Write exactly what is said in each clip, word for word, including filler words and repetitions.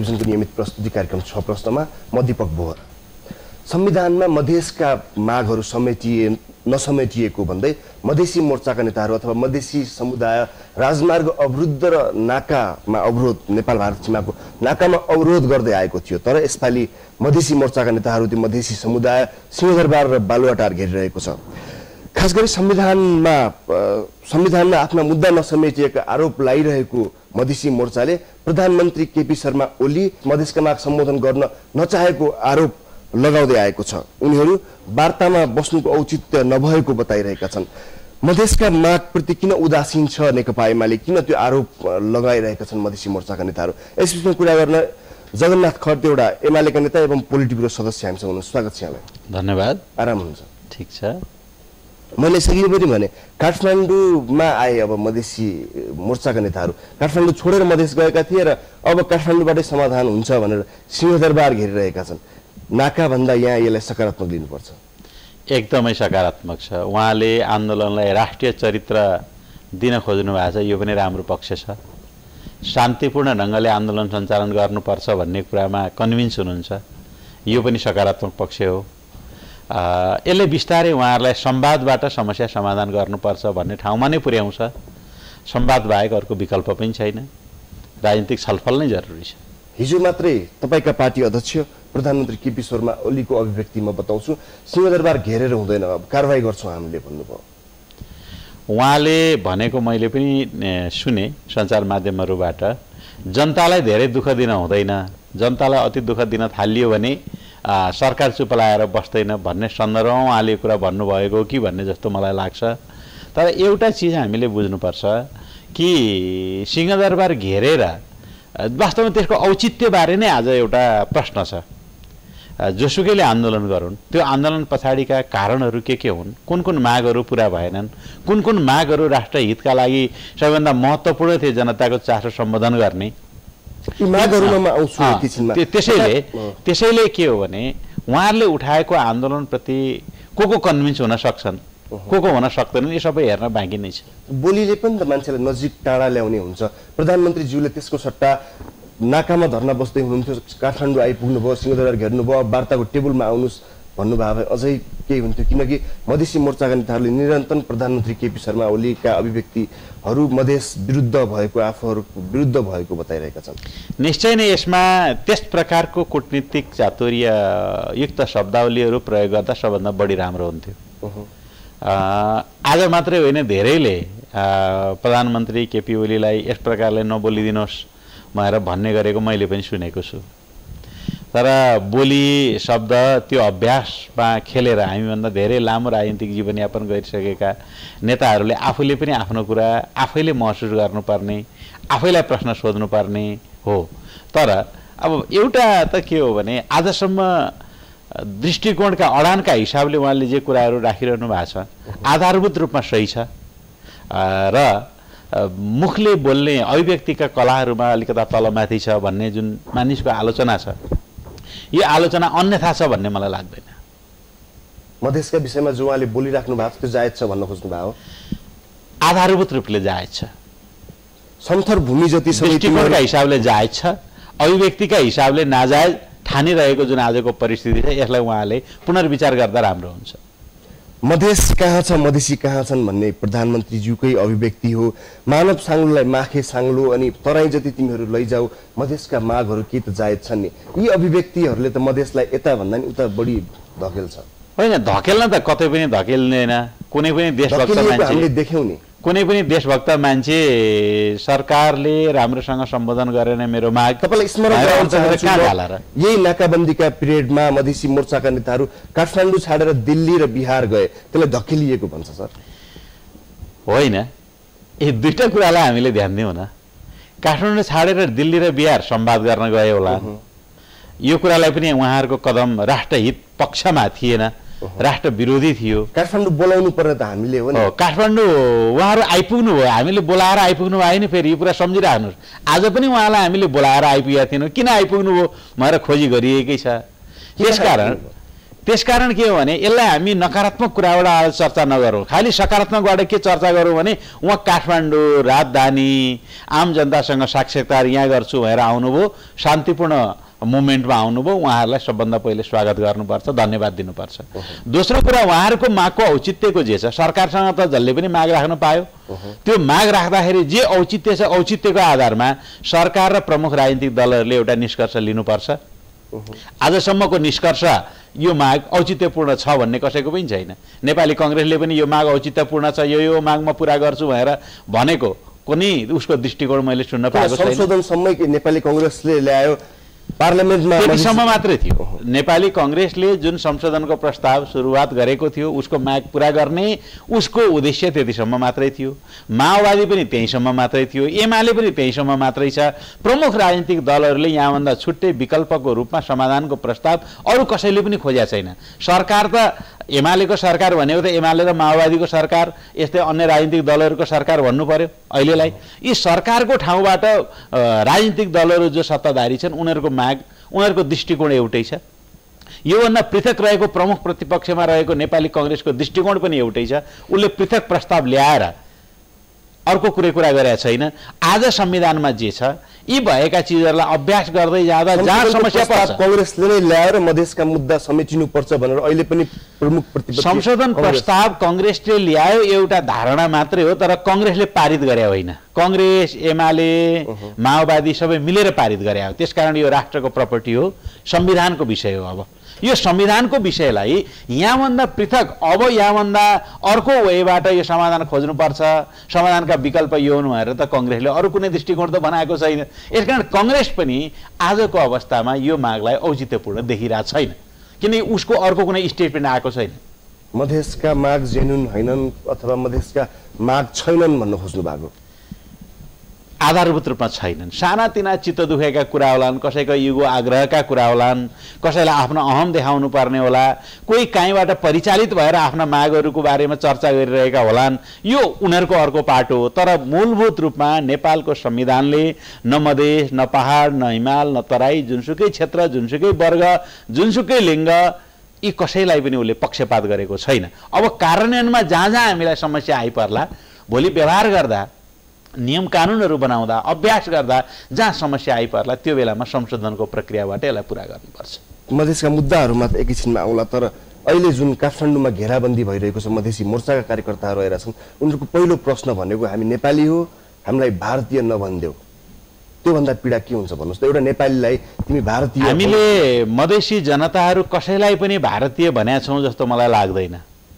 टेलिभिजनको नियमित प्रस्तुति कार्यक्रम छ प्रश्नमा म दीपक बोहरा। संविधानमा मधेसका मागहरू समेटिए नसमेटिएको भन्दै मधेसी मोर्चाका नेताहरू अथवा मधेसी समुदाय राजमार्ग अवरुद्ध र नाकामा अवरोध नेपाल भारत सीमाको नाकामा अवरोध गर्दै आएको थियो। तर यसपालि मधेसी मोर्चाका नेताहरू त्यो मधेसी समुदाय सिंहदरबार र बालुवाटार घेरिरहेको छ। खास गरी संविधानमा संविधानमा आफ्ना मुद्दा नसमेटिएका आरोप लगाइरहेको मधेसी मोर्चाले प्रधानमन्त्री केपी शर्मा ओली मधेसका माग सम्बोधन गर्न नचाहेको आरोप लगाउँदै आएको छ। उनीहरू वार्तामा बस्नुको औचित्य नभएको बताइरहेका छन्। मधेसका मागप्रति किन उदासीन छ नेकपा एमाले, किन त्यो आरोप लगाइरहेका छन् मधेसी मोर्चाका नेताहरू? यस विषयमा कुरा गर्न जगन्नाथ खर्त एउटा एमालेका नेता एवं पोलिट ब्युरो सदस्य हामीसँग हुनुहुन्छ। स्वागत छ यहाँलाई। धन्यवाद। आराम हुनुहुन्छ? ठिक छ। मैले सकिने पनि भने काठमाडौँमा आए अब मधेसी मोर्चाका नेताहरू काठमाडौँ छोडेर मधेस गएका थिए र अब काठमाडौँबाटै समाधान हुन्छ भनेर सिंहदरबार घेरिरहेका छन्। नाका भन्दा यहाँ यसलाई सकारात्मक लिनुपर्छ। एकदमै सकारात्मक छ। उहाँले आन्दोलनलाई राष्ट्रिय चरित्र दिन खोज्नु भएको छ, यो पनि राम्रो पक्ष छ। शान्तिपूर्ण ढङ्गले आन्दोलन सञ्चालन गर्नुपर्छ भन्ने कुरामा कन्भिन्स हुनुहुन्छ, यो पनि सकारात्मक पक्ष हो। यसले बिस्तारै उहाँहरूलाई संवादबाट समस्या समाधान गर्नुपर्छ भन्ने ठाउँमा नै पुर्याउँछ। संवाद बाहेक अर्को विकल्प पनि छैन। राजनीतिक छलफल नै जरुरी छ। हिजो मात्रै तपाईँका पार्टी अध्यक्ष प्रधानमन्त्री केपी शर्मा ओलीको अभिव्यक्ति म बताउँछु, सिंहदरबार घेरेर हुँदैन, अब कारवाही गर्छौँ हामीले भन्नुभयो। उहाँले भनेको मैले पनि सुने सञ्चार माध्यमहरूबाट। जनतालाई धेरै दुःख दिन हुँदैन, जनतालाई अति दुःख दिन थालियो भने सरकार चुप लाएर बस्दैन भन्ने सन्दर्भमा उहाँले कुरा भन्नुभएको कि भन्ने जस्तो मलाई लाग्छ। तर एउटा चिज हामीले बुझ्नुपर्छ कि सिंहदरबार घेरेर वास्तवमा त्यसको औचित्यबारे नै आज एउटा प्रश्न छ। जोसुकैले आन्दोलन गरून्, त्यो आन्दोलन पछाडिका कारणहरू के के हुन्, कुन कुन मागहरू पुरा भएनन्, कुन कुन मागहरू राष्ट्र हितका लागि सबैभन्दा महत्त्वपूर्ण थिए जनताको चासो सम्बोधन गर्ने, त्यसैले त्यसैले के हो भने उहाँहरूले उठाएको आन्दोलनप्रति को को कन्भिन्स हुन सक्छन्, को को हुन सक्दैनन्, यो सबै हेर्न बाँकी नै छ। बोलीले पनि त मान्छेलाई नजिक टाढा ल्याउने हुन्छ। प्रधानमन्त्रीज्यूले त्यसको सट्टा नाकामा धर्ना बस्दै हुनुहुन्थ्यो, काठमाडौँ आइपुग्नुभयो, सिंहदरबार घेर्नुभयो, वार्ताको टेबलमा आउनुहोस् भन्नुभयो भए अझै केही हुन्थ्यो। किनकि मधेसी मोर्चाका नेताहरूले निरन्तर प्रधानमन्त्री केपी शर्मा ओलीका अभिव्यक्तिहरू मधेस विरुद्ध भएको, आफूहरूको विरुद्ध भएको बताइरहेका छन्। निश्चय नै यसमा त्यस प्रकारको कूटनीतिक चातुर्य युक्त शब्दावलीहरू प्रयोग गर्दा सबभन्दा बढी राम्रो हुन्थ्यो। आज मात्रै होइन, धेरैले प्रधानमन्त्री केपी ओलीलाई यस प्रकारले नबोलिदिनुहोस् भनेर भन्ने गरेको मैले पनि सुनेको छु। तर बोली शब्द त्यो अभ्यासमा खेलेर हामीभन्दा धेरै लामो राजनीतिक जीवनयापन गरिसकेका नेताहरूले आफूले पनि आफ्नो कुरा आफैले महसुस गर्नुपर्ने, आफैलाई प्रश्न सोध्नुपर्ने हो। तर अब एउटा त के हो भने आजसम्म दृष्टिकोणका अडानका हिसाबले उहाँले जे कुराहरू राखिरहनु भएको छ आधारभूत रूपमा सही छ र मुखले बोल्ने अभिव्यक्तिका कलाहरूमा अलिकता तलमाथि छ भन्ने जुन मानिसको आलोचना छ, यो आलोचना अन्यथा छ भन्ने मलाई लाग्दैन। मधेसका विषयमा जो उहाँले बोलिराख्नु भएको छ त्यो जायज छ भन्न खोज्नु भएको? आधारभूत रूपले जायज छ। समथर भूमि जति दृष्टिकोणका हिसाबले जायज छ, अभिव्यक्तिका हिसाबले नाजायज ठानिरहेको जुन आजको परिस्थिति छ यसलाई उहाँले पुनर्विचार गर्दा राम्रो हुन्छ। मधेस कहाँ छ, मधेसी कहाँ छन् भन्ने प्रधानमन्त्रीज्यूकै अभिव्यक्ति हो। मानव साङ्लोलाई माखे साङ्लो अनि तराई जति तिमीहरू लैजाऊ, मधेसका मागहरू के त जायज छन् नि। यी अभिव्यक्तिहरूले त मधेसलाई यता भन्दा नि उता बढी धकेल्छ। होइन, धकेल्न त कतै पनि धकेल्दैन। कुनै पनि देशभक्त मान्छे देख्यौँ नि, कुनै पनि देशभक्त मान्छे सरकारले राम्रोसँग सम्बोधन गरेन मेरो माग, तपाईँलाई स्मरण गराउन चाहन्छु, यही नाकाबन्दीका पिरियडमा मधेसी मोर्चाका नेताहरू काठमाडौँ छाडेर दिल्ली र बिहार गए, त्यसलाई धकेलिएको भन्छ सर? होइन, यी दुईटा कुरालाई हामीले ध्यान दिउँ न। काठमाडौँ छाडेर दिल्ली र बिहार संवाद गर्न गए होला, यो कुरालाई पनि उहाँहरूको कदम राष्ट्रहित पक्षमा थिएन, राष्ट्र विरोधी थियो। काठमाडौँ बोलाउनु पर्ने त हामीले हो नि। काठमाडौँ उहाँहरू आइपुग्नु भयो, हामीले बोलाएर आइपुग्नु भयो नि। फेरि यो कुरा सम्झिराख्नुहोस्, आज पनि उहाँलाई हामीले बोलाएर आइपुगेका थिएनौँ, किन आइपुग्नु भयो भनेर खोजी गरिएकै छ। त्यसकारण त्यसकारण के हो भने यसलाई हामी नकारात्मक कुराबाट आज चर्चा नगरौँ, खालि सकारात्मकबाट के चर्चा गरौँ भने उहाँ काठमाडौँ राजधानी आम जनतासँग साक्षात्कार यहाँ गर्छु भनेर आउनुभयो, शान्तिपूर्ण मुभमेन्टमा आउनुभयो, उहाँहरूलाई सबभन्दा पहिले स्वागत गर्नुपर्छ, धन्यवाद दिनुपर्छ। दोस्रो कुरा उहाँहरूको मागको औचित्यको जे छ, सरकारसँग त जसले पनि माग राख्न पायो, त्यो माग राख्दाखेरि जे औचित्य छ औचित्यको आधारमा सरकार र प्रमुख राजनीतिक दलहरूले एउटा निष्कर्ष लिनुपर्छ। आजसम्मको निष्कर्ष यो माग औचित्यपूर्ण छ भन्ने कसैको पनि छैन। नेपाली कांग्रेसले पनि यो माग औचित्यपूर्ण छ, यो यो माग म पुरा गर्छु भनेर भनेको कुनै उसको दृष्टिकोण मैले सुन्न पाएको छैन। संशोधनसम्मै नेपाली कांग्रेसले ल्यायो, पार्लियामेन्टमा त्यतिसम्म मात्रै थियो। नेपाली कांग्रेसले जुन संशोधनको प्रस्ताव सुरुवात गरेको थियो उसको माग पुरा गर्ने उसको उद्देश्य त्यतिसम्म मात्रै थियो। माओवादी पनि त्यहीसम्म मात्रै थियो, एमाले पनि त्यहीसम्म मात्रै छ। प्रमुख राजनीतिक दलहरूले यहाँभन्दा छुट्टै विकल्पको रूपमा समाधानको प्रस्ताव अरू कसैले पनि खोजेका छैन। सरकार त एमालेको सरकार भनेको त एमाले र माओवादीको सरकार, यस्तै अन्य राजनीतिक दलहरूको सरकार भन्नु पर्यो अहिलेलाई। यी सरकारको ठाउँबाट राजनीतिक दलहरू जो सत्ताधारी छन् उनीहरूको माग, उनीहरूको दृष्टिकोण एउटै छ। योभन्दा पृथक रहेको प्रमुख प्रतिपक्षमा रहेको नेपाली कांग्रेसको दृष्टिकोण पनि एउटै छ। उसले पृथक प्रस्ताव ल्याएर अर्को कुरै कुरा गरेका छैन। आज संविधानमा जे छ यी भएका चिजहरूलाई अभ्यास गर्दै जाँदा जहाँ समस्या पर्छ कांग्रेसले नै ल्याएर मधेसका मुद्दा समेटिनुपर्छ भनेर अहिले पनि प्रमुख प्रतिपक्ष संशोधन प्रस्ताव कांग्रेसले ल्यायो एउटा धारणा मात्रै हो, तर कांग्रेसले पारित गरे होइन। कांग्रेस, एमाले, माओवादी सबै मिलेर पारित गरे हो। त्यसकारण यो राष्ट्रको प्रपर्टी हो, संविधानको विषय हो। अब यो संविधानको विषयलाई यहाँभन्दा पृथक अब यहाँभन्दा अर्को वेबाट यो समाधान खोज्नुपर्छ, समाधानका विकल्प यो हुनु भनेर त कांग्रेसले अरू कुनै दृष्टिकोण त बनाएको छैन। यसकारण कांग्रेस पनि आजको अवस्थामा यो मागलाई औचित्यपूर्ण देखिरहेको छैन, किनकि उसको अर्को कुनै स्टेटमेन्ट आएको छैन। मधेसका माग जेन्युन होइनन् अथवा मधेसका माग छैनन् भन्न खोज्नु भएको? आधारभूत रूपमा छैनन्। सानातिना चित्त दुखेका कुरा होलान्, कसैको युगो आग्रहका कुरा होलान्, कसैलाई आफ्नो अहम देखाउनु पर्ने होला, कोही कहीँबाट परिचालित भएर आफ्ना मागहरूको बारेमा चर्चा गरिरहेका होलान्, यो उनीहरूको अर्को पाटो हो। तर मूलभूत रूपमा नेपालको संविधानले न मधेस, न पहाड, न हिमाल, न तराई, जुनसुकै क्षेत्र, जुनसुकै वर्ग, जुनसुकै लिङ्ग, यी कसैलाई पनि उसले पक्षपात गरेको छैन। अब कार्यान्वयनमा जहाँ जहाँ हामीलाई समस्या आइपर्ला, भोलि व्यवहार गर्दा, नियम कानुनहरू बनाउँदा, अभ्यास गर्दा जहाँ समस्या आइपर्ला त्यो बेलामा संशोधनको प्रक्रियाबाट यसलाई पुरा गर्नुपर्छ। मधेसका मुद्दाहरूमा त एकैछिनमा आउला, तर अहिले जुन काठमाडौँमा घेराबन्दी भइरहेको छ, मधेसी मोर्चाका कार्यकर्ताहरू आएर छन्, उनीहरूको पहिलो प्रश्न भनेको हामी नेपाली हो, हामीलाई भारतीय नभनिदेऊ। त्योभन्दा पीडा के हुन्छ भन्नुहोस् त? एउटा नेपालीलाई तिमी भारतीय, हामीले मधेसी जनताहरू कसैलाई पनि भारतीय भनेका छौँ जस्तो मलाई लाग्दैन।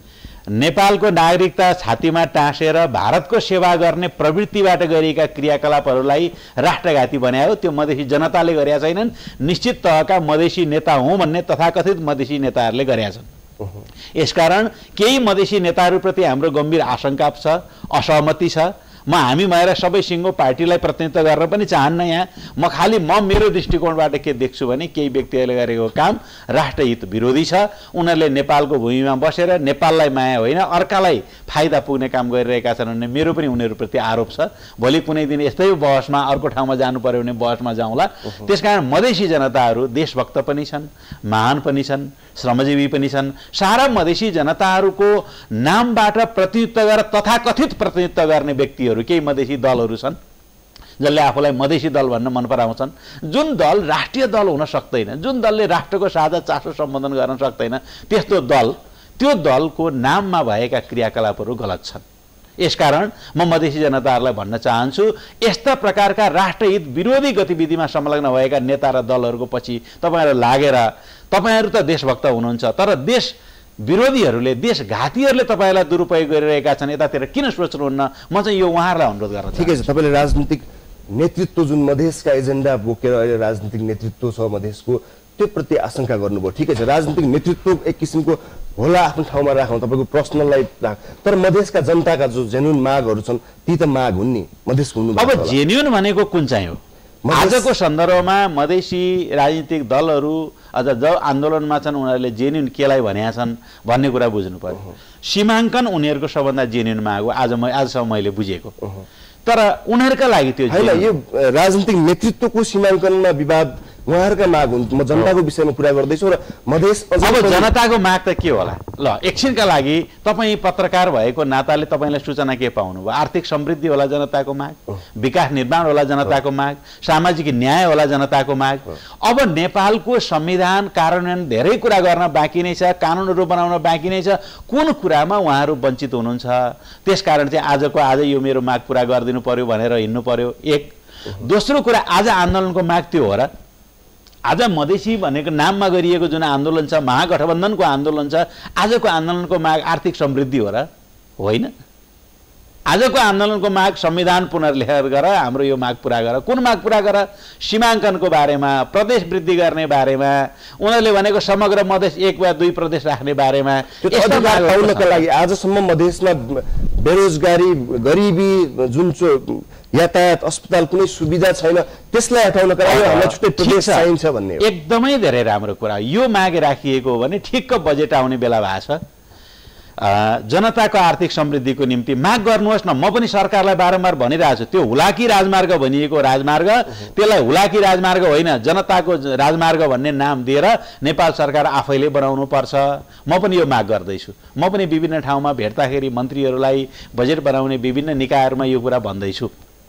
नेपालको नागरिकता छातीमा टाँसेर भारतको सेवा गर्ने प्रवृत्तिबाट गरिएका क्रियाकलापहरूलाई राष्ट्रघाती बनायो, त्यो मधेसी जनताले गरेका छैनन्। निश्चित तहका मधेसी नेता हुँ भन्ने तथाकथित मधेसी नेताहरूले गरेका छन्। यसकारण केही मधेसी नेताहरूप्रति हाम्रो गम्भीर आशंका छ, असहमति छ। म हामी भएर सबै सिङ्गो पार्टीलाई प्रतिनिधित्व गर्न पनि चाहन्न। यहाँ म खालि म मेरो दृष्टिकोणबाट के देख्छु भने केही व्यक्तिहरूले गरेको काम राष्ट्रहित विरोधी छ। उनीहरूले नेपालको भूमिमा बसेर नेपाललाई माया होइन अर्कालाई फाइदा पुग्ने काम गरिरहेका छन् भन्ने मेरो पनि उनीहरूप्रति आरोप छ। भोलि कुनै दिन यस्तै बहसमा अर्को ठाउँमा जानु पर्यो भने बहसमा जाउँला। त्यसकारण मधेसी जनताहरू देशभक्त पनि छन्, महान पनि छन्, श्रमजीवी पनि छन्। सारा मधेसी जनताहरूको नामबाट प्रतिनिधित्व गरेर तथाकथित प्रतिनिधित्व गर्ने व्यक्तिहरू केही मधेसी दलहरू छन् जसले आफूलाई मधेसी दल भन्न मन पराउँछन्। जुन दल राष्ट्रिय दल हुन सक्दैन, जुन दलले राष्ट्रको साझा चासो सम्बोधन गर्न सक्दैन, त्यस्तो दल, त्यो दलको नाममा भएका क्रियाकलापहरू गलत छन्। यसकारण म मधेसी जनताहरूलाई भन्न चाहन्छु, यस्ता प्रकारका राष्ट्रहित विरोधी गतिविधिमा संलग्न भएका नेता र दलहरूको पछि तपाईँहरू लागेर तपाईँहरू त देशभक्त हुनुहुन्छ, तर देश विरोधीहरूले, देशघातीहरूले तपाईँलाई दुरुपयोग गरिरहेका छन्, यतातिर किन सोच्नुहुन्न? म चाहिँ यो उहाँहरूलाई अनुरोध गर्न चाहन्छु। ठिकै छ, तपाईँले राजनीतिक नेतृत्व जुन मधेसका एजेन्डा बोकेर अहिले राजनीतिक नेतृत्व छ मधेसको, त्यो प्रति आशंका गर्नुभयो। ठिकै छ, राजनीतिक नेतृत्व एक किसिमको होला, आफ्नो ठाउँमा राखौँ, तपाईँको पर्सनललाई राख, तर मधेसका जनताका जो जेन्युन मागहरू छन् ती त माग हुन् नि, मधेसको हुनु। अब जेन्युन भनेको कुन चाहिँ हो? आजको सन्दर्भमा मधेसी राजनीतिक दलहरू अझ जो आन्दोलनमा छन् उनीहरूले जेन्युन केलाई भनेका छन् भन्ने कुरा बुझ्नु पर्यो। सीमाङ्कन उनीहरूको सबभन्दा जेन्युन माग हो आज म आजसम्म मैले बुझेको। तर उनीहरूका लागि त्यो होइन, यो राजनीतिक नेतृत्वको सीमाङ्कनमा विवाद उहाँहरूका माग हुन्। म जनताको विषयमा कुरा गर्दैछु र मधेस अब जनताको माग त के होला? ल एकछिनका लागि तपाईँ पत्रकार भएको नाताले तपाईँलाई सूचना के पाउनु भयो? आर्थिक समृद्धि होला जनताको माग, विकास निर्माण होला जनताको माग, सामाजिक न्याय होला जनताको माग। अब नेपालको संविधान कार्यान्वयन धेरै कुरा गर्न बाँकी नै छ, कानुनहरू बनाउन बाँकी नै छ। कुन कुरामा उहाँहरू वञ्चित हुनुहुन्छ? त्यसकारण चाहिँ आजको आज यो मेरो माग पुरा गरिदिनु पर्यो भनेर हिँड्नु पर्यो। एक दोस्रो कुरा, आज आन्दोलनको माग त्यो हो र? आज मधेसी भनेको नाममा गरिएको जुन आन्दोलन छ, महागठबन्धनको आन्दोलन छ, आजको आन्दोलनको माग आर्थिक समृद्धि हो र? होइन। आजको आन्दोलनको माग संविधान पुनर्लेखन गर, हाम्रो यो माग पुरा गर। कुन माग पुरा गर? सीमाङ्कनको बारेमा, प्रदेश वृद्धि गर्ने बारेमा, उनीहरूले भनेको समग्र मधेस एक वा दुई प्रदेश राख्ने बारेमा। अधिकार पाउनका लागि आजसम्म मधेसमा बेरोजगारी, गरिबी, जुन यातायात, अस्पताल कुनै सुविधा छैन, त्यसलाई हटाउनका लागि हामीलाई छुट्टै प्रदेश चाहिन्छ भन्ने हो। एकदमै धेरै राम्रो कुरा। यो माग राखिएको हो भने ठिक्क बजेट आउने बेला भएको छ। जनताको आर्थिक समृद्धिको निम्ति माग गर्नुहोस् न। म पनि सरकारलाई बारम्बार भनिरहेको छु, त्यो हुलाकी राजमार्ग भनिएको राजमार्ग, त्यसलाई हुलाकी राजमार्ग होइन, जनताको राजमार्ग भन्ने नाम दिएर नेपाल सरकार आफैले बनाउनु पर्छ। म पनि यो माग गर्दैछु। म पनि विभिन्न ठाउँमा भेट्दाखेरि मन्त्रीहरूलाई, बजेट बनाउने विभिन्न निकायहरूमा यो कुरा भन्दैछु।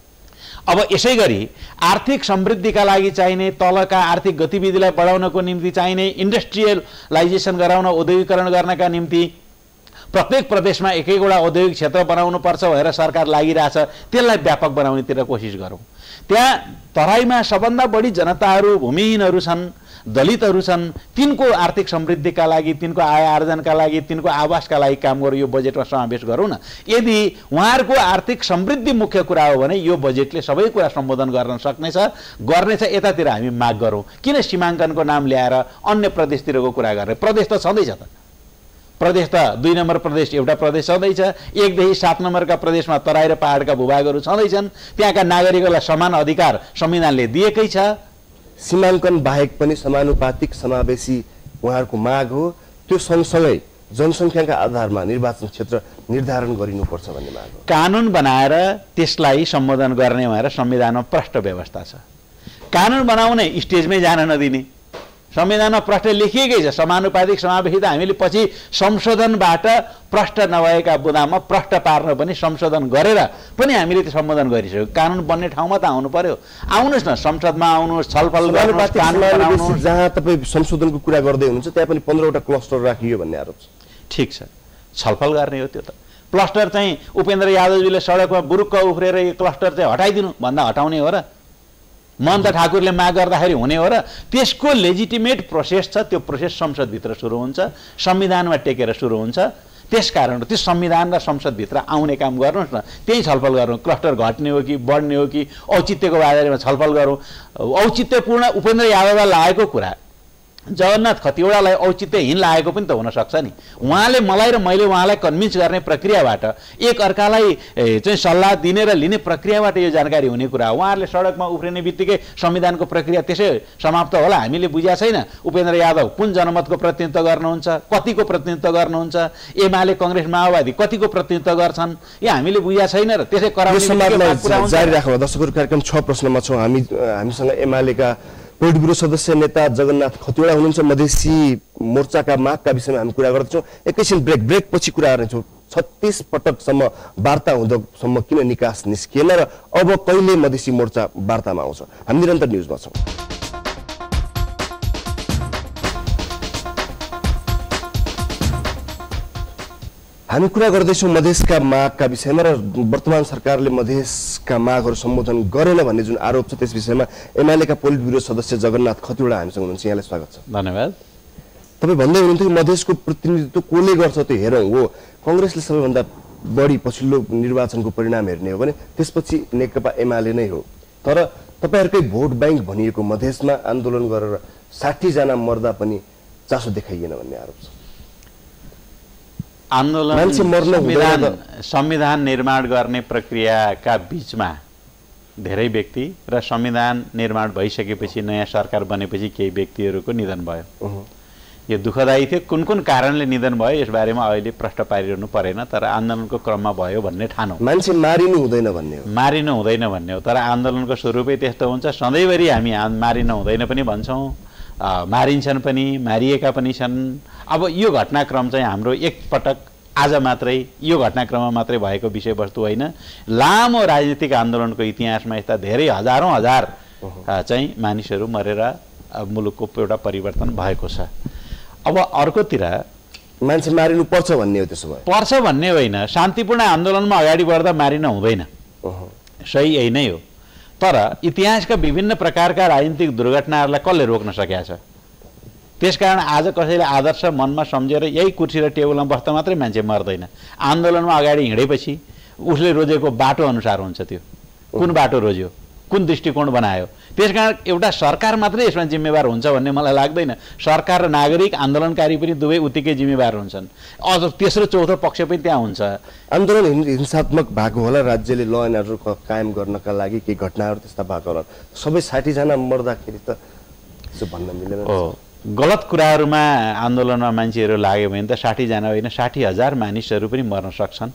अब यसै गरी आर्थिक समृद्धिका लागि चाहिने, तलका आर्थिक गतिविधिलाई बढाउनको निम्ति चाहिने, इन्डस्ट्रियलाइजेसन गराउन, औद्योगिकरण गर्नका निम्ति प्रत्येक प्रदेशमा एक एकवटा औद्योगिक क्षेत्र बनाउनु पर्छ भनेर सरकार लागिरहेछ। त्यसलाई व्यापक बनाउनेतिर कोसिस गरौँ। त्यहाँ तराईमा सबभन्दा बढी जनताहरू, भूमिहीनहरू छन्, दलितहरू छन्। तिनको आर्थिक समृद्धिका लागि, तिनको आय आर्जनका लागि, तिनको आवासका लागि काम गरौँ। यो बजेटमा समावेश गरौँ न। यदि उहाँहरूको आर्थिक समृद्धि मुख्य कुरा हो भने यो बजेटले सबै कुरा सम्बोधन गर्न सक्नेछ, गर्नेछ। यतातिर हामी माग गरौँ। किन सीमाङ्कनको नाम ल्याएर अन्य प्रदेशतिरको कुरा गर्ने? प्रदेश त छँदैछ त। प्रदेश त दुई नम्बर प्रदेश एउटा प्रदेश छँदैछ। एकदेखि सात नम्बरका प्रदेशमा तराई र पहाडका भूभागहरू छँदैछन्। त्यहाँका नागरिकहरूलाई समान अधिकार संविधानले दिएकै छ। सीमाङ्कन बाहेक पनि समानुपातिक समावेशी उहाँहरूको माग हो। त्यो सँगसँगै जनसङ्ख्याका आधारमा निर्वाचन क्षेत्र निर्धारण गरिनुपर्छ भन्ने माग हो। कानुन बनाएर त्यसलाई सम्बोधन गर्ने भनेर संविधानमा प्रष्ट व्यवस्था छ। कानुन बनाउने स्टेजमै जान नदिने, संविधानमा प्रष्ट लेखिएकै छ। समानुपातिक समावेशिता हामीले पछि संशोधनबाट प्रष्ट नभएका बुदामा प्रष्ट पार्न पनि संशोधन गरेर पनि हामीले त्यो सम्बोधन गरिसक्यो। कानुन बन्ने ठाउँमा त आउनु पर्यो। आउनुहोस् न, संसदमा आउनुहोस्, छलफल गर्नुहोस्, कानुन बनाउनुहोस्। जहाँ तपाईँ संशोधनको कुरा गर्दै हुनुहुन्छ त्यहाँ पनि पन्ध्रवटा क्लस्टर राखियो भन्ने आरोप छ। ठिक छ, छलफल गर्ने हो त्यो त। क्लस्टर चाहिँ उपेन्द्र यादवजीले सडकमा बुरुक्क उफ्रेर यो क्लस्टर चाहिँ हटाइदिनु भन्दा हटाउने हो र? महन्त ठाकुरले माग गर्दाखेरि हुने हो र? त्यसको लेजिटिमेट प्रोसेस छ। त्यो प्रोसेस संसदभित्र सुरु हुन्छ, संविधानमा टेकेर सुरु हुन्छ। त्यसकारण त्यो संविधान र संसदभित्र आउने काम गर्नुहोस् न। त्यही छलफल गरौँ। क्लस्टर घट्ने हो कि बढ्ने हो कि औचित्यको बारेमा छलफल गरौँ। औचित्यपूर्ण उपेन्द्र यादवलाई लागेको कुरा जगन्नाथ खतिवडालाई औचित्यहीन लागेको पनि त हुनसक्छ नि। उहाँले मलाई र मैले उहाँलाई कन्भिन्स गर्ने प्रक्रियाबाट, एक अर्कालाई चाहिँ सल्लाह दिने र लिने प्रक्रियाबाट यो जानकारी हुने कुरा हो। उहाँहरूले सडकमा उफ्रिने बित्तिकै संविधानको प्रक्रिया त्यसै समाप्त होला हामीले बुझा छैन। उपेन्द्र यादव कुन जनमतको प्रतिनिधित्व गर्नुहुन्छ, कतिको प्रतिनिधित्व गर्नुहुन्छ, एमाले कङ्ग्रेस माओवादी कतिको प्रतिनिधित्व गर्छन्, यो हामीले बुझा छैन र त्यसै कराउने जारी राखौँ। दर्शकहरू, कार्यक्रम छ प्रश्नमा छौँ हामी। हामीसँग एमालेका पोलिट ब्युरो सदस्य नेता जगन्नाथ खतिवडा हुनुहुन्छ। मधेसी मोर्चाका मागका विषयमा हामी कुरा गर्दैछौँ। एकैछिन ब्रेक ब्रेक पछि कुरा गर्नेछौँ। छत्तीस पटकसम्म वार्ता हुँदासम्म किन निकास निस्किएन र अब कहिले मधेसी मोर्चा वार्तामा आउँछ? हामी निरन्तर न्युजमा छौँ। हामी कुरा गर्दैछौँ मधेसका मागका विषयमा र वर्तमान सरकारले मधेसका मागहरू सम्बोधन गरेन भन्ने जुन आरोप छ त्यस विषयमा एमालेका पोलिट ब्युरो सदस्य जगन्नाथ खतिवडा हामीसँग हुनुहुन्छ। यहाँलाई स्वागत छ। धन्यवाद। तपाईँ भन्दै हुनुहुन्थ्यो कि मधेसको प्रतिनिधित्व कसले गर्छ त्यो हेरौँ हो। कङ्ग्रेसले सबैभन्दा बढी पछिल्लो निर्वाचनको परिणाम हेर्ने हो भने त्यसपछि नेकपा एमाले नै हो। तर तपाईँहरूकै भोट ब्याङ्क भनिएको मधेसमा आन्दोलन गरेर साठीजना मर्दा पनि चासो देखाइएन भन्ने आरोप छ। आन्दोलन संविधान संविधान निर्माण गर्ने प्रक्रियाका बीचमा धेरै व्यक्ति र संविधान निर्माण भइसकेपछि नयाँ सरकार बनेपछि केही व्यक्तिहरूको निधन भयो। यो दुःखदायी थियो। कुन कुन कारणले निधन भयो यसबारेमा अहिले प्रश्न पारिरहनु परेन, तर आन्दोलनको क्रममा भयो भन्ने ठानौँ। मान्छे मारिनु हुँदैन भन्ने हो, मारिनु हुँदैन भन्ने हो, तर आन्दोलनको स्वरूपै त्यस्तो हुन्छ। सधैँभरि हामी मारिनु हुँदैन पनि भन्छौँ, मारिन्छन् पनि, मारिएका पनि छन्। अब यो घटनाक्रम चाहिँ हाम्रो एकपटक आज मात्रै यो घटनाक्रममा मात्रै भएको विषयवस्तु होइन। लामो राजनीतिक आन्दोलनको इतिहासमा यस्ता धेरै हजारौँ हजार चाहिँ मानिसहरू मरेर मुलुकको एउटा परिवर्तन भएको छ। अब अर्कोतिर मान्छे मारिनु पर्छ भन्ने हो, त्यसो भए पर्छ भन्ने होइन, शान्तिपूर्ण आन्दोलनमा अगाडि बढ्दा मारिन हुँदैन, सही यही नै हो। तर इतिहासका विभिन्न प्रकारका राजनीतिक दुर्घटनाहरूलाई कसले रोक्न सकेका छ? त्यसकारण आज कसैले आदर्श मनमा सम्झेर यही कुर्सी र टेबलमा बस्दा मात्रै मान्छे मर्दैन। आन्दोलनमा अगाडि हिँडेपछि उसले रोजेको बाटो अनुसार हुन्छ। त्यो कुन बाटो रोज्यो, कुन दृष्टिकोण बनायो, त्यसकारण एउटा सरकार मात्रै यसमा जिम्मेवार हुन्छ भन्ने मलाई लाग्दैन। सरकार र नागरिक आन्दोलनकारी पनि दुवै उत्तिकै जिम्मेवार हुन्छन्। अझ तेस्रो चौथो पक्ष पनि त्यहाँ हुन्छ। आन्दोलन हिंसात्मक भएको होला, राज्यले ल एन्ड अर्डर कायम गर्नका लागि केही घटनाहरू त्यस्ता भएको होला। सबै साठीजना मर्दाखेरि त त्यसो भन्न मिलेन। हो, गलत कुराहरूमा आन्दोलनमा मान्छेहरू लाग्यो भने त साठीजना होइन साठी हजार मानिसहरू पनि मर्न सक्छन्।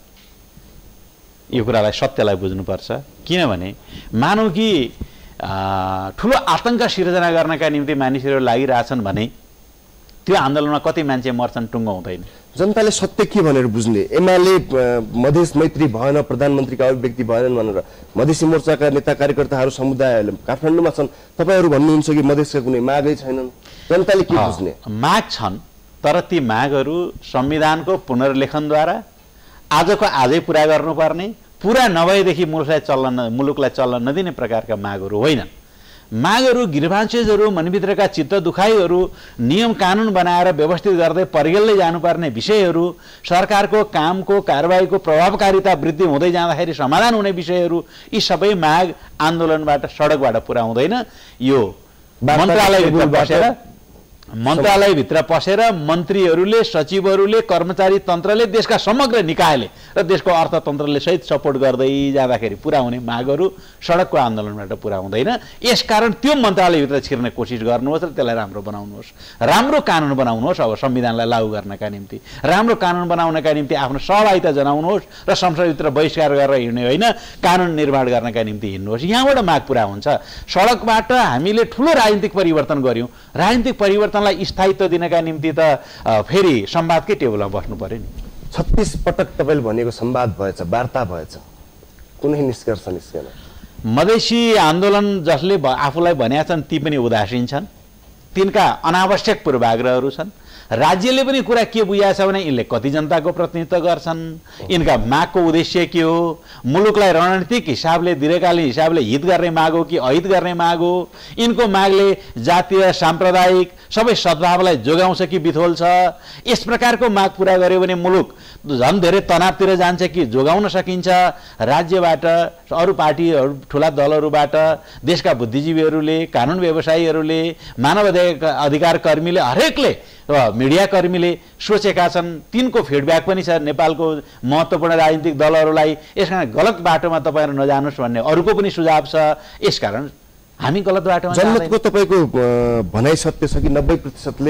यो कुरालाई सत्यलाई बुझ्नुपर्छ। किनभने मानौ कि ठुलो आतङ्क सिर्जना गर्नका निम्ति मानिसहरू लागिरहेछन् भने त्यो आन्दोलनमा कति मान्छे मर्छन् टुङ्गो हुँदैन। जनताले सत्य के भनेर बुझ्ने? एमाले मधेस मैत्री भएन, प्रधानमन्त्रीका अभिव्यक्ति भएनन् भनेर मधेसी मोर्चाका नेता कार्यकर्ताहरू समुदायहरूले काठमाडौँमा छन्। तपाईँहरू भन्नुहुन्छ कि मधेसका कुनै मागै छैनन्। जनताले के बुझ्ने? माग छन्, तर ती मागहरू संविधानको पुनर्लेखनद्वारा आजको आजै पुरा गर्नुपर्ने, पुरा नभएदेखि मुलुकलाई चल्न मुलुकलाई चल्न नदिने प्रकारका मागहरू होइनन्। मागहरू, गिरभान्चेजहरू, मनभित्रका चित्त दुखाइहरू, नियम कानुन बनाएर व्यवस्थित गर्दै परिगल्दै जानुपर्ने विषयहरू, सरकारको कामको कारबाहीको प्रभावकारिता वृद्धि हुँदै जाँदाखेरि समाधान हुने विषयहरू, यी सबै माग आन्दोलनबाट सडकबाट पुरा हुँदैन। यो मन्त्रालयभित्र बसेर मन्त्रालयभित्र पसेर मन्त्रीहरूले, सचिवहरूले, कर्मचारी तन्त्रले, देशका समग्र निकायले र देशको अर्थतन्त्रले सहित सपोर्ट गर्दै जाँदाखेरि पुरा हुने मागहरू सडकको आन्दोलनबाट पुरा हुँदैन। यसकारण त्यो मन्त्रालयभित्र छिर्ने कोसिस गर्नुहोस् र त्यसलाई राम्रो बनाउनुहोस्, राम्रो कानुन बनाउनुहोस्। अब संविधानलाई लागू गर्नका निम्ति राम्रो कानुन बनाउनका निम्ति आफ्नो सहभागिता जनाउनुहोस् र संसदभित्र बहिष्कार गरेर हिँड्ने होइन, कानुन निर्माण गर्नका निम्ति हिँड्नुहोस्। यहाँबाट माग पुरा हुन्छ। सडकबाट हामीले ठुलो राजनीतिक परिवर्तन गर्यौँ, राजनीतिक परिवर्तन स्थायित्व दिनका निम्ति त फेरि संवादकै टेबलमा बस्नु पर्यो नि। छत्तीस पटक तपाईँले भनेको संवाद भएछ, वार्ता भएछ, कुनै निष्कर्ष निस्केन। मधेसी आन्दोलन जसले आफूलाई भनेका छन् ती पनि उदासीन छन्, तिनका अनावश्यक पूर्वाग्रहहरू छन्। राज्यले पनि कुरा के बुझाएको छ भने यिनले कति जनताको प्रतिनिधित्व गर्छन्, यिनका मागको उद्देश्य के हो, मुलुकलाई रणनीतिक हिसाबले दीर्घकालीन हिसाबले हित गर्ने माग हो कि अहित गर्ने माग हो, यिनको मागले जातीय साम्प्रदायिक सबै सद्भावलाई जोगाउँछ कि बिथोल्छ। यस प्रकारको माग पुरा गर्यो भने मुलुक झन् धेरै तनावतिर जान्छ कि जोगाउन सकिन्छ। राज्यबाट, अरू पार्टीहरू, ठुला दलहरूबाट, देशका बुद्धिजीवीहरूले, कानुन व्यवसायीहरूले, मानव अधिकार कर्मीले, हरेकले, मिडिया कर्मीले सोचेका छन्। तिनको फिडब्याक पनि छ नेपालको महत्त्वपूर्ण राजनीतिक दलहरूलाई। यसकारण गलत बाटोमा तपाईँहरू नजानुहोस् भन्ने अरूको पनि सुझाव छ। यसकारण हामी गलत बाटोमा जनमतको तपाईँको भनाइ सत्य छ कि नब्बे प्रतिशतले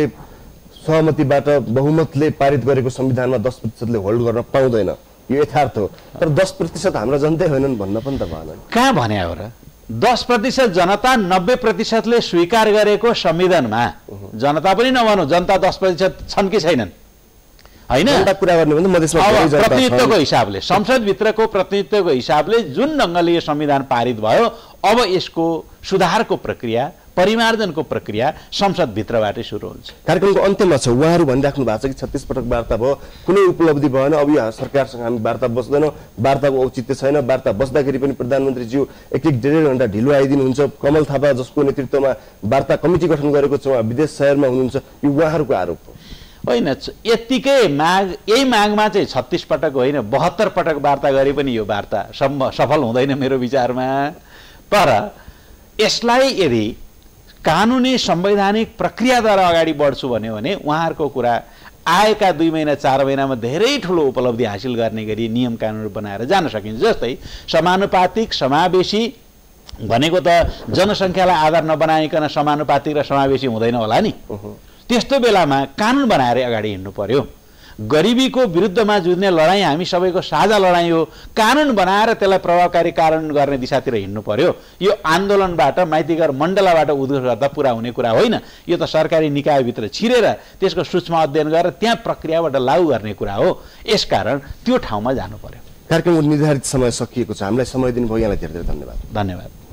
सहमतिबाट बहुमतले पारित गरेको संविधानमा दस प्रतिशतले होल्ड गर्न पाउँदैन? यो यथार्थ हो, तर दस प्रतिशत हाम्रा जनतै होइनन् भन्न पनि त भएन। कहाँ भने हो र? दस प्रतिशत जनता नब्बे प्रतिशतले स्वीकार गरेको संविधानमा जनता पनि नभनौँ, जनता दस प्रतिशत छन् कि छैनन् होइन? प्रतिनिधित्वको हिसाबले, संसदभित्रको प्रतिनिधित्वको हिसाबले जुन ढङ्गले यो संविधान पारित भयो, अब यसको सुधारको प्रक्रिया, परिमार्जनको प्रक्रिया संसदभित्रबाटै सुरु हुन्छ। कार्यक्रमको अन्त्यमा छ, उहाँहरू भनिराख्नु भएको छ कि छत्तीस पटक वार्ता भयो, कुनै उपलब्धि भएन, अब यो सरकारसँग हामी वार्ता बस्दैनौँ, वार्ताको औचित्य छैन। वार्ता बस्दाखेरि पनि प्रधानमन्त्रीज्यू एक एक डेढ डेढ घन्टा ढिलो आइदिनुहुन्छ। कमल थापा जसको नेतृत्वमा वार्ता कमिटी गठन गरेको छ, उहाँ विदेश शहरमा हुनुहुन्छ। यो उहाँहरूको आरोप हो होइन? यत्तिकै माग, यही मागमा चाहिँ छत्तीस पटक होइन बहत्तर पटक वार्ता गरे पनि यो वार्ता सफल हुँदैन मेरो विचारमा। तर यसलाई यदि कानुनी संवैधानिक प्रक्रियाद्वारा अगाडि बढ्छु भन्यो भने उहाँहरूको कुरा आएका दुई महिना चार महिनामा धेरै ठुलो उपलब्धि हासिल गर्ने गरी नियम कानुन बनाएर जान सकिन्छ। जस्तै समानुपातिक समावेशी भनेको त जनसङ्ख्यालाई आधार नबनाइकन समानुपातिक र समावेशी हुँदैन होला नि। त्यस्तो बेलामा कानुन बनाएर अगाडि हिँड्नु पर्यो। गरिबीको विरुद्धमा जुझ्ने लडाइँ हामी सबैको साझा लडाइँ हो। कानुन बनाएर त्यसलाई प्रभावकारी कारण गर्ने दिशातिर हिँड्नु पर्यो। यो आन्दोलनबाट माइतीघर मण्डलाबाट उद्घोष गर्दा पुरा हुने कुरा होइन। यो त सरकारी निकायभित्र छिरेर त्यसको सूक्ष्म अध्ययन गरेर त्यहाँ प्रक्रियाबाट लागू गर्ने कुरा हो। यसकारण त्यो ठाउँमा जानु पर्यो। कार्यक्रम निर्धारित समय सकिएको छ। हामीलाई समय दिनुभयो, यहाँलाई धेरै धेरै धन्यवाद। धन्यवाद।